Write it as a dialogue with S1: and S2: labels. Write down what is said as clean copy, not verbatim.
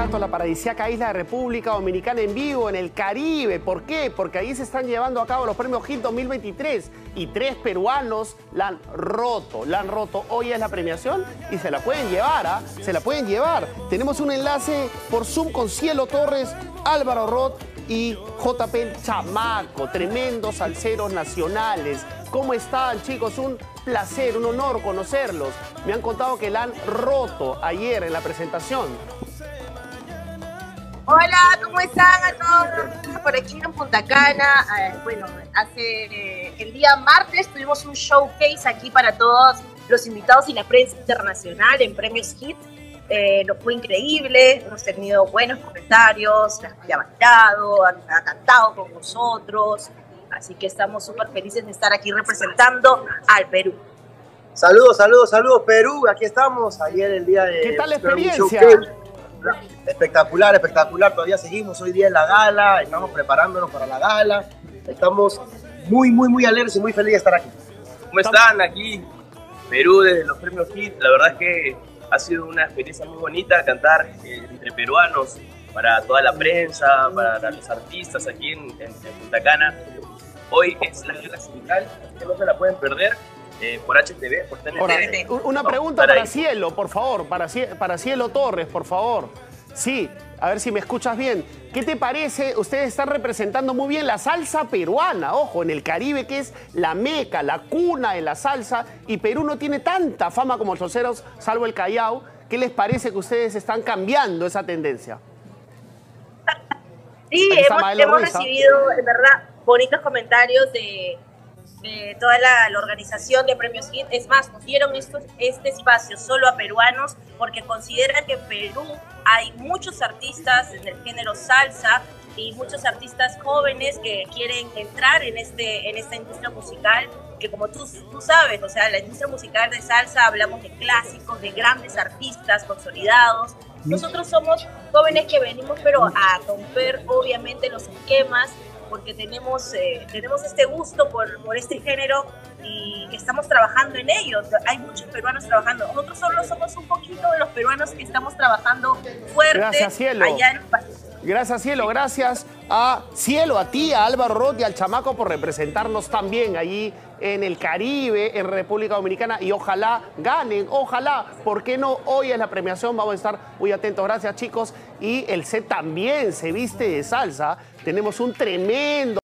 S1: rato la paradisíaca isla de República Dominicana en vivo, en el Caribe. ¿Por qué? Porque ahí se están llevando a cabo los premios HIT 2023 y 3 peruanos la han roto. La han roto. Hoy es la premiación y se la pueden llevar, ¿ah? Se la pueden llevar. Tenemos un enlace por Zoom con Cielo Torres, Álvaro Roth y JP El Chamaco, tremendos salseros nacionales. ¿Cómo están, chicos? Un placer, un honor conocerlos. Me han contado que la han roto ayer en la presentación.
S2: Hola, ¿cómo están a todos? Por aquí en Punta Cana. Bueno, el día martes tuvimos un showcase aquí para todos los invitados y la prensa internacional en Premios HIT. Nos fue increíble, hemos tenido buenos comentarios, la gente ha bailado, ha cantado con nosotros, así que estamos súper felices de estar aquí representando al Perú.
S3: Saludos, saludos, saludos Perú, aquí estamos, ayer el día de...
S1: ¿Qué tal la experiencia?
S3: Espectacular, espectacular, todavía seguimos, hoy día en la gala, estamos preparándonos para la gala, estamos muy alegres y muy felices de estar aquí.
S4: ¿Cómo están? Aquí, Perú, desde los premios HIT, la verdad es que ha sido una experiencia muy bonita cantar entre peruanos, para toda la prensa, para los artistas aquí en Punta Cana. Hoy es la gala central, que no se la pueden perder por HTV, por TNT.
S1: Ahora, una pregunta para Cielo, por favor, para Cielo Torres, por favor. Sí, a ver si me escuchas bien. ¿Qué te parece? Ustedes están representando muy bien la salsa peruana, ojo, en el Caribe, que es la meca, la cuna de la salsa, y Perú no tiene tanta fama como los salseros, salvo el Callao. ¿Qué les parece que ustedes están cambiando esa tendencia?
S2: Sí, hemos recibido, en verdad, bonitos comentarios de toda la organización de Premios HIT. Es más, nos dieron este espacio solo a peruanos porque consideran que en Perú hay muchos artistas en el género salsa y muchos artistas jóvenes que quieren entrar en esta industria musical, que como tú sabes, o sea, la industria musical de salsa, hablamos de clásicos, de grandes artistas consolidados. Nosotros somos jóvenes que venimos pero a romper obviamente los esquemas, porque tenemos este gusto por este género y que estamos trabajando en ello. Hay muchos peruanos trabajando. Nosotros solo somos un poquito de los peruanos que estamos trabajando fuerte.
S1: Gracias, Cielo.
S2: Allá en el país.
S1: Gracias, Cielo. Gracias a Cielo, a ti, a Álvaro Roth y al Chamaco por representarnos también allí en el Caribe, en República Dominicana. Y ojalá ganen, ojalá. ¿Por qué no? Hoy es la premiación, vamos a estar muy atentos. Gracias, chicos. Y el set también se viste de salsa. Tenemos un tremendo...